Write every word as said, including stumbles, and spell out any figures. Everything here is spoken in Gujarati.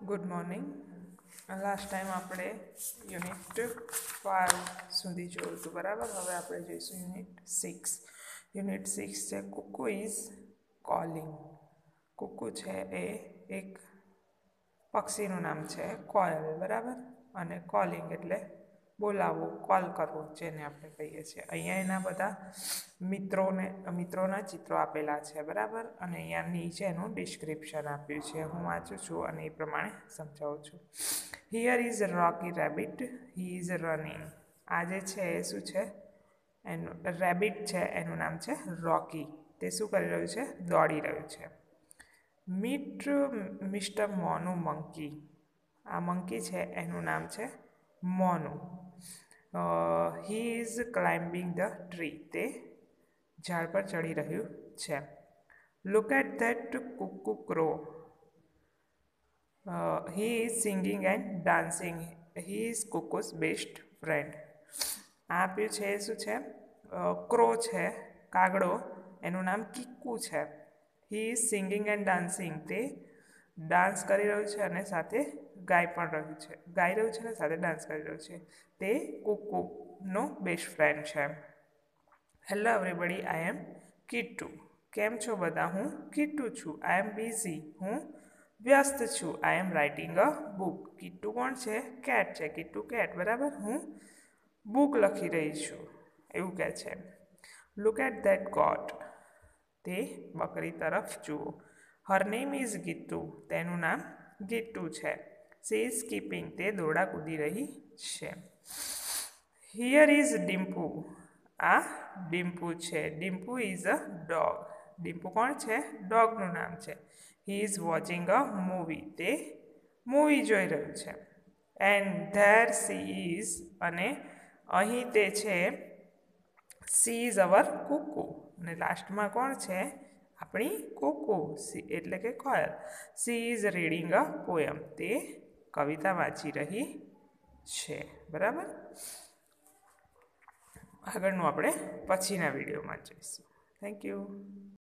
Good morning. લાસ્ટ ટાઈમ આપણે યુનિટ ફાઇવ સુધી જોયું હતું, બરાબર. હવે આપણે જોઈશું યુનિટ સિક્સ. યુનિટ સિક્સ છે કુકુ ઇઝ કોલિંગ. કુકુ છે એ એક પક્ષીનું નામ છે, કોયલ, બરાબર. અને કોલિંગ એટલે બોલાવવું, કોલ કરવો, જેને આપણે કહીએ છીએ. અહીંયા એના બધા મિત્રોને મિત્રોના ચિત્રો આપેલા છે, બરાબર. અને અહીંયા નીચે એનું ડિસ્ક્રિપ્શન આપ્યું છે. હું વાંચું છું અને એ પ્રમાણે સમજાવું છું. Here is Rocky Rabbit, he is running. આ જે છે એ શું છે? એનું રેબિટ છે, એનું નામ છે રોકી. તે શું કરી રહ્યું છે? દોડી રહ્યું છે. Meet mister Monu monkey. આ મંકી છે, એનું નામ છે Monu. He is climbing the tree. તે ઝાડ પર ચડી રહ્યું છે. Look at that Kuku crow. He is singing and dancing. He is Kuku's best friend. આ આપ્યું છે એ શું છે? ક્રો છે, કાગડો. એનું નામ કિક્કુ છે. He is singing and dancing. તે ડાન્સ કરી રહ્યું છે અને સાથે ગાઈ પણ રહ્યું છે. ગાઈ રહ્યું છે અને સાથે ડાન્સ કરી રહ્યું છે. તે કુકુનો બેસ્ટ ફ્રેન્ડ છે. Hello everybody, I am Kittu. કેમ છો બધા? હું કિટ્ટુ છું. I am busy. હું વ્યસ્ત છું. I am writing a book. Kittu કોણ છે? કેટ છે. કિટ્ટુ કેટ, બરાબર. હું બુક લખી રહી છું, એવું કહે છે. Look at that goat. તે બકરી તરફ જુઓ. Her name is Geetu. તેનું નામ ગીટુ છે. She is skipping. તે દોરડા કૂદી રહી છે. Here is Dimpu. આ ડિમ્પુ છે. Dimpu is a dog. Dimpu કોણ છે? ડોગનું નામ છે. He is watching a movie. તે મૂવી જોઈ રહ્યું છે. And there she is. અને અહીં તે છે. She is our Kuku. અને લાસ્ટમાં કોણ છે? આપણી કુકુ, સી એટલે કે Koyal. She is reading a poem. તે કવિતા વાંચી રહી છે, બરાબર. આગળનું આપણે પછીના વિડીયોમાં જોઈશું. Thank you.